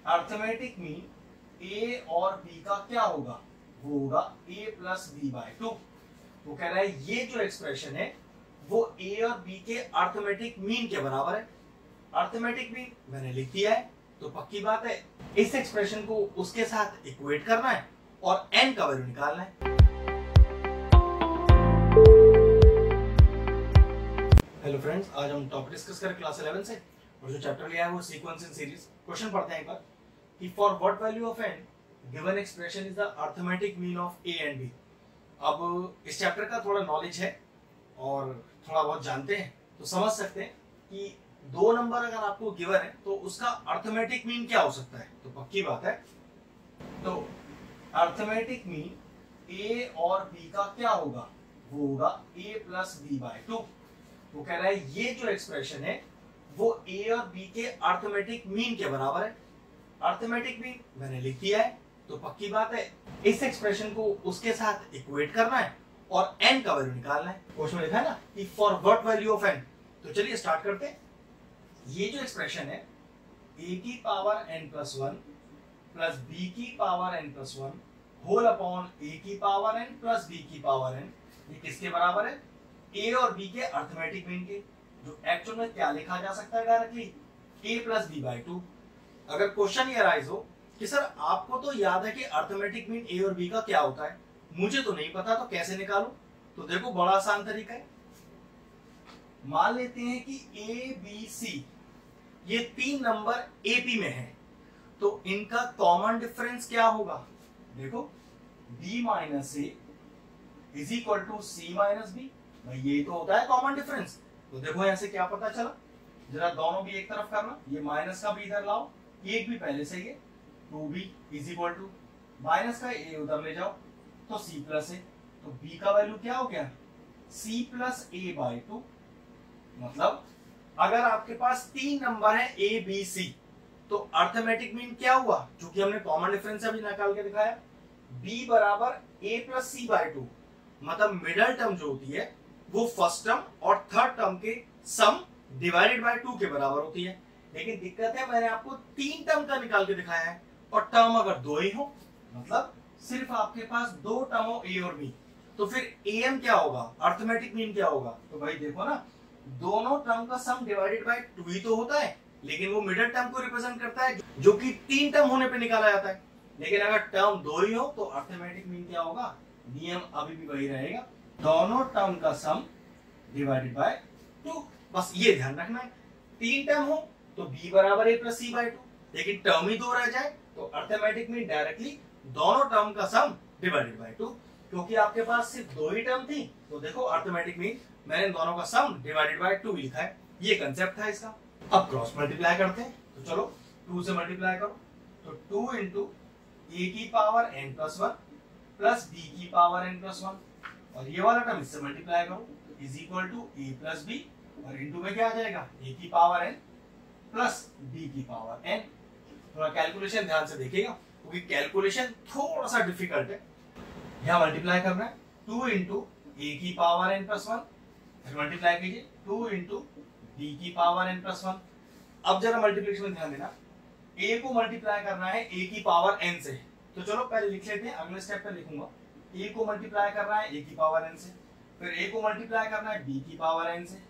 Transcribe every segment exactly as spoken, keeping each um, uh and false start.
Arithmetic mean ए और B का क्या होगा, वो होगा a plus b by two. वो कह रहा है ये जो एक्सप्रेशन है वो ए और बी के अर्थमेटिक मीन के बराबर है। अर्थमेटिक मीन मैंने लिख दिया है, तो पक्की बात है इस एक्सप्रेशन को उसके साथ इक्वेट करना है और एन का वैल्यू निकालना है। हेलो फ्रेंड्स, आज हम टॉपिक डिस्कस करें क्लास इलेवन से और जो चैप्टर लिया है वो सीक्वेंस इन सीरीज। क्वेश्चन पढ़ते हैं एक बार कि for what value of n given expression is the arithmetic mean of a and b. अब इस चैप्टर का थोड़ा नॉलेज है और थोड़ा बहुत जानते हैं तो समझ सकते हैं कि दो नंबर अगर आपको गिवन है तो उसका अर्थमेटिक मीन क्या हो सकता है। तो पक्की बात है, तो अर्थमेटिक मीन ए और बी का क्या होगा, वो होगा a plus b by two. वो कह रहा है ये जो एक्सप्रेशन है वो ए और बी के अर्थमेटिक मीन के बराबर है। अर्थमेटिक मीन मैंने लिख दिया है, तो पक्की बात है इस एक्सप्रेशन को उसके साथ इक्वेट करना है और एन का वैल्यू निकालना है। क्वेश्चन में लिखा है ना कि for what value of n. तो चलिए स्टार्ट करते हैं। ये जो एक्सप्रेशन है ए की power n plus one plus b की power n plus one whole upon a की पावर एन प्लस बी की पावर एन, ये किसके बराबर है, ए और बी के अर्थमेटिक मीन के। जो एक्चुअल में क्या लिखा जा सकता है directly, a plus b by two. अगर क्वेश्चन ये राइज हो कि सर आपको तो याद है कि अर्थमेटिक मीन ए और बी का क्या होता है, मुझे तो नहीं पता, तो कैसे निकालूं। तो देखो बड़ा आसान तरीका है। मान लेते हैं कि ए बी सी ये तीन नंबर एपी में है, तो इनका कॉमन डिफरेंस क्या होगा। देखो b minus a is equal to c minus b, भाई ये तो होता है कॉमन डिफरेंस। तो देखो यहां से क्या पता चला, जरा दोनों भी एक तरफ करना, ये माइनस का भी इधर लाओ, एक भी पहले से ही है, two b is equal to minus का ए उधर ले जाओ तो c प्लस ए, तो b का वैल्यू क्या हो गया, c plus a by two. मतलब अगर आपके पास तीन नंबर है ए बी सी तो अर्थमेटिक मीन क्या हुआ, क्योंकि हमने कॉमन डिफरेंस अभी निकाल के दिखाया, b बराबर a plus c by two. मतलब मिडल टर्म जो होती है वो फर्स्ट टर्म और थर्ड टर्म के सम डिवाइडेड बाय टू के बराबर होती है। लेकिन दिक्कत है मैंने आपको तीन टर्म का निकाल के दिखाया है और टर्म अगर दो ही हो, मतलब सिर्फ आपके पास दो टर्म हो ए और बी, तो फिर एम क्या होगा, अर्थमेटिक मीन क्या होगा। तो भाई देखो ना, दोनों टर्म का सम डिवाइडेड बाय टू ही तो होता है, लेकिन वो मिडिल टर्म को रिप्रेजेंट करता है जो कि तीन टर्म होने पे निकाला जाता है। लेकिन अगर टर्म दो ही हो तो अर्थमेटिक मीन क्या होगा, नियम अभी भी वही रहेगा, दोनों टर्म का सम डिवाइडेड बाय टू। बस ये ध्यान रखना है, तीन टर्म हो तो b बराबर a plus c by two, लेकिन टर्म ही दो रह जाए तो अर्थमेटिक मीन डायरेक्टली दोनों टर्म का सम डिवाइडेड बाय टू। क्योंकि आपके पास सिर्फ दो ही टर्म थी तो देखो अर्थमेटिक मीन मैंने दोनों का सम डिवाइडेड बाय टू लिखा है, ये कंसेप्ट था इसका। अब क्रॉस मल्टीप्लाई करते हैं, तो चलो टू से मल्टीप्लाई करो, तो टू इंटू ए की power n plus one plus b की पावर एन प्लस वन, और ये वाला टर्म इससे मल्टीप्लाई करो is equal to a plus b, और इंटू में क्या आ जाएगा, ए की पावर एन प्लस बी की पावर एन। थोड़ा कैलकुलेशन ध्यान से देखिएगा क्योंकि कैलकुलेशन थोड़ा सा डिफिकल्ट है। यहाँ मल्टीप्लाई करना है, टू इंटू ए की पावर एन प्लस वन, फिर मल्टीप्लाई कीजिए टू इंटू बी की पावर एन प्लस वन। अब जरा मल्टीप्लिकेशन में ध्यान देना, a को मल्टीप्लाई करना है a की पावर n से, तो चलो पहले लिख लेते हैं, अगले स्टेप पे लिखूंगा। a को मल्टीप्लाई करना है a की पावर n से, फिर a को मल्टीप्लाई करना है b की पावर n से,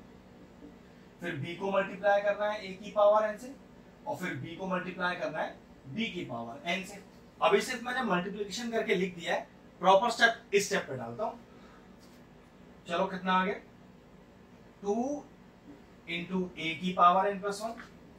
फिर b को मल्टीप्लाई करना है a की पावर n से, और फिर b को मल्टीप्लाई करना है b की पावर n से। अभी सिर्फ मैंने मल्टीप्लिकेशन करके लिख दिया है, प्रॉपर स्टेप इस स्टेप पे डालता हूं। चलो कितना आ गया, टू इंटू ए की power n plus one,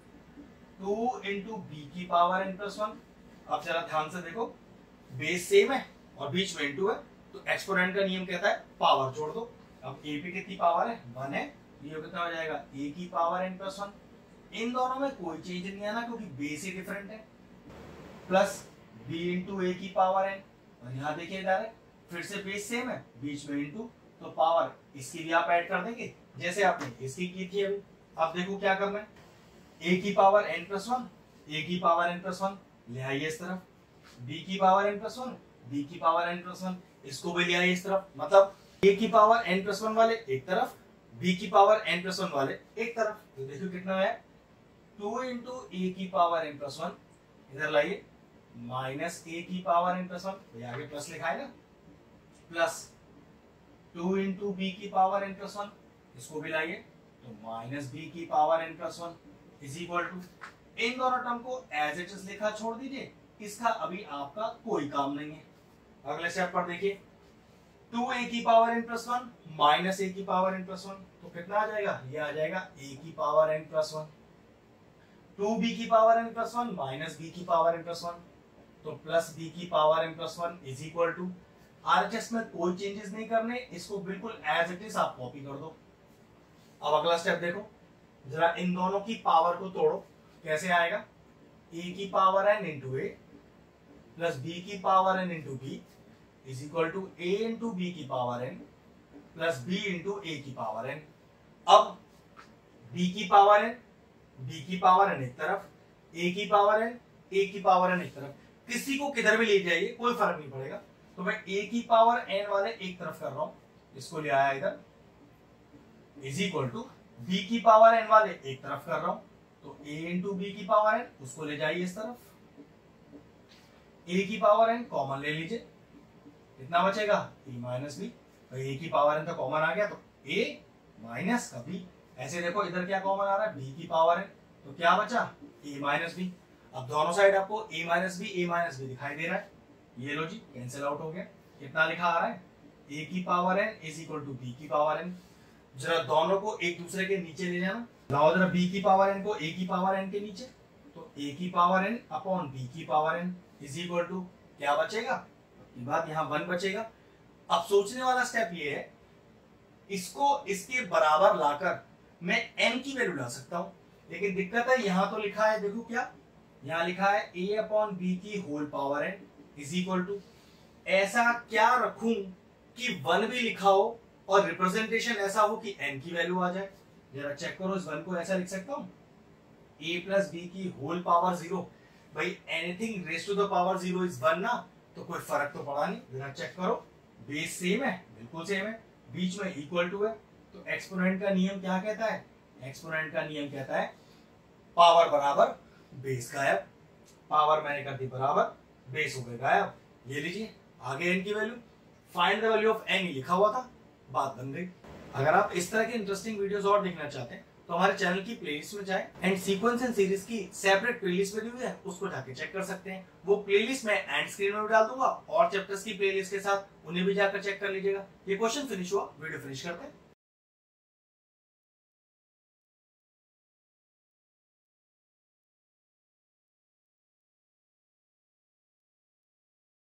two into b की पावर एन प्लस वन। अब जरा ध्यान से देखो, बेस सेम है और बीच में इंटू है, तो एक्सपोनेंट का नियम कहता है पावर जोड़ दो। अब ए पे कितनी पावर है, वन है, ये कितना हो जाएगा, ए की पावर एन प्लस वन। इन दोनों में कोई चेंज नहीं आना क्योंकि बेस ही डिफरेंट है, प्लस बी इंटू ए की पावर एन, और यहाँ देखिए डायरेक्ट फिर से बेस सेम है, बीच में इंटू, तो पावर इसकी भी आप ऐड कर देंगे जैसे आपने इसकी की थी अभी। अब देखो क्या करना है, a की power n plus one, a की पावर n प्लस वन ले आइए इस तरफ, b की power n plus one, b की पावर n प्लस वन इसको भी ले आइए इस तरफ। मतलब a की पावर n प्लस वन वाले एक तरफ, b की पावर n प्लस वन वाले एक तरफ। तो देखो कितना है, टू इंटू ए की पावर n प्लस वन इधर लाइए माइनस ए की पावर एन प्लस वन, तो आगे प्लस लिखा है ना, प्लस टू इंटू बी की पावर एन प्लस वन, इसको भी लाइए तो माइनस बी की power n plus one is equal to, इन दोनों टर्म को एज इट इज लिखा छोड़ दीजिए, इसका अभी आपका कोई काम नहीं है। अगले स्टेप पर देखिए टू ए की power n plus one minus a की पावर एन प्लस वन, तो कितना आ जाएगा, ये आ जाएगा ए की power n plus one, two b की power n plus one minus b की पावर एन प्लस वन, तो प्लस बी की power n plus one is equal to, RHS में कोई चेंजेस नहीं करने, इसको बिल्कुल एज इट इज आप कॉपी कर दो। अब अगला स्टेप देखो, जरा इन दोनों की पावर को तोड़ो, कैसे आएगा, ए की power n into a plus b की power n into b is equal to a into b की power n plus b into a की पावर एन। अब b की पावर एन, b की पावर एन एक तरफ, a की power n, a की पावर एन एक तरफ, किसी को किधर भी ले जाइए कोई फर्क नहीं पड़ेगा। तो मैं a की पावर n वाले एक तरफ कर रहा हूं, इसको ले आया इधर, इज इक्वल टू b की पावर n वाले एक तरफ कर रहा हूं, तो a इंटू बी की पावर n उसको ले जाइए इस तरफ, a की पावर n कॉमन ले लीजिए, कितना बचेगा a माइनस बी, तो a की पावर n तो कॉमन आ गया, तो a माइनस का b, ऐसे देखो इधर क्या कॉमन आ रहा है b की पावर n, तो क्या बचा a माइनस बी। अब दोनों साइड आपको a minus b a minus b दिखाई दे रहा है, ये लो जी कैंसिल आउट हो गया, कितना लिखा आ रहा है a की power n is equal to b की पावर n। जरा दोनों को एक दूसरे के नीचे ले जाना, लाओ जरा b की पावर n को a की पावर n के नीचे, तो a की पावर n अपॉन b की power n is equal to क्या बचेगा, ये बात यहाँ वन बचेगा। अब सोचने वाला स्टेप ये है, इसको इसके बराबर लाकर मैं n की वैल्यू ला सकता हूं, लेकिन दिक्कत है यहाँ तो लिखा है, देखो क्या यहाँ लिखा है a अपॉन बी की whole power n is equal to, ऐसा क्या रखूं कि वन भी लिखा हो और रिप्रेजेंटेशन ऐसा हो कि n की वैल्यू आ जाए। जरा चेक करो, इस वन को ऐसा लिख सकता हूं a प्लस बी की होल पावर जीरो, भाई anything raise to the power zero is one ना, तो कोई फर्क तो पड़ा नहीं। जरा चेक करो, बेस सेम है, बिल्कुल सेम है, बीच में इक्वल टू है, तो एक्सपोनेंट का नियम क्या कहता है, एक्सपोनेंट का नियम कहता है पावर बराबर बेस गायब, पावर मैंने कर दी बराबर बेस हो गए गायब। ये लीजिए आगे n की value, find the value of n लिखा हुआ था, बात बन गई। अगर आप इस तरह के इंटरेस्टिंग वीडियोस और देखना चाहते हैं तो हमारे चैनल की प्लेलिस्ट में जाएं एंड सीक्वेंस एंड सीरीज की सेपरेट प्लेलिस्ट बनी हुई है, उसको जाके चेक कर सकते हैं। वो प्लेलिस्ट मैं एंड स्क्रीन में भी डाल दूंगा और चैप्टर्स की प्लेलिस्ट के साथ उन्हें भी जाकर चेक कर लीजिएगा। ये क्वेश्चन फिनिश हुआ, वीडियो फिनिश करते हैं।